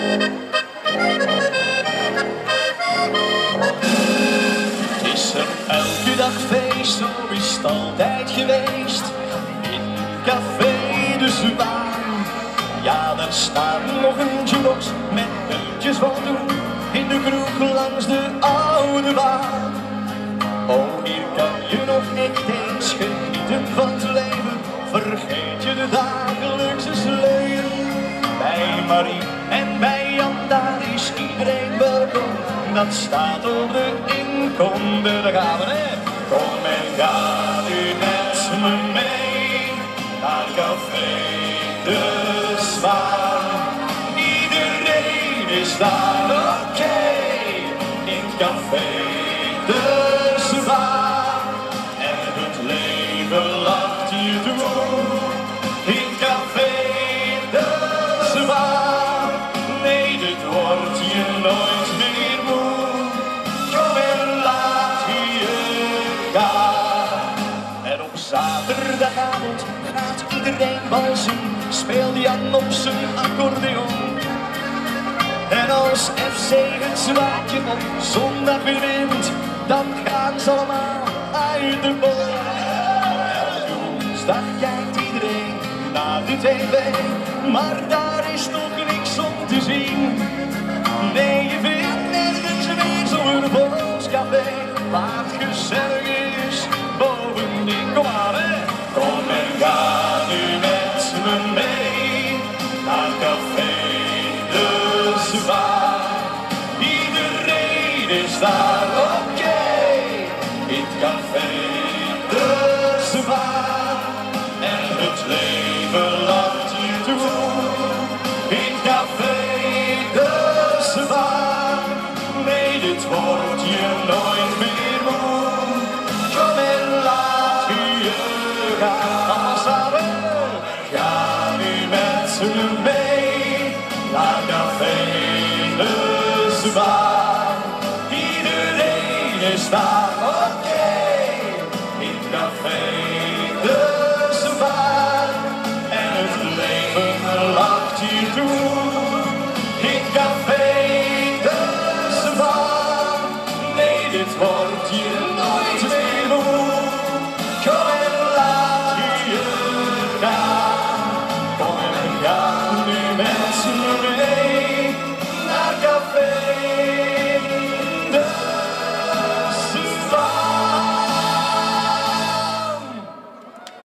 Het is er elke dag feest, zo is het altijd geweest. In café de Zwaan. Ja, daar staat nog een jukebox met liedjes van toen. In de kroeg langs de oude baan. Oh, hier kan je nog echt eens genieten van het leven. Vergeet je de dagelijkse sleur. Bij Marie en bij Jan, daar is iedereen welkom. Dat staat op de inkomde, daar gaan we, hè. Kom en ga nu met me mee naar café de Zwaan. Iedereen is daar oké, in café de Zwaan. En het leven lacht je toe, in café de Zwaan. Nee, dit wordt je nooit meer moe. Kom en laat je gaan. En op zaterdagavond gaat iedereen walsen, speelt Jan op zijn accordeon. En als FC het zwaadje op zondag weer wint, dan gaan ze allemaal uit de bol. Elke woensdag kijkt iedereen naar de tv, maar daar is nog niks om te zien. Nee, je vindt nergens meer zo'n volkscafé, waar het gezellig is bovendien. Kom aan, hè. Kom en ga nu met me mee naar café de Zwaan. Iedereen is daar oké, in café de Zwaan. En het leven lacht je toe, in café de Zwaan. Nee, dit wordt je nooit meer moe. Kom en laat je gaan. Allemaal samen. Ga nu met me mee naar café de Zwaan. Iedereen is daar oké, in café de Zwaan. En het leven lacht je toe,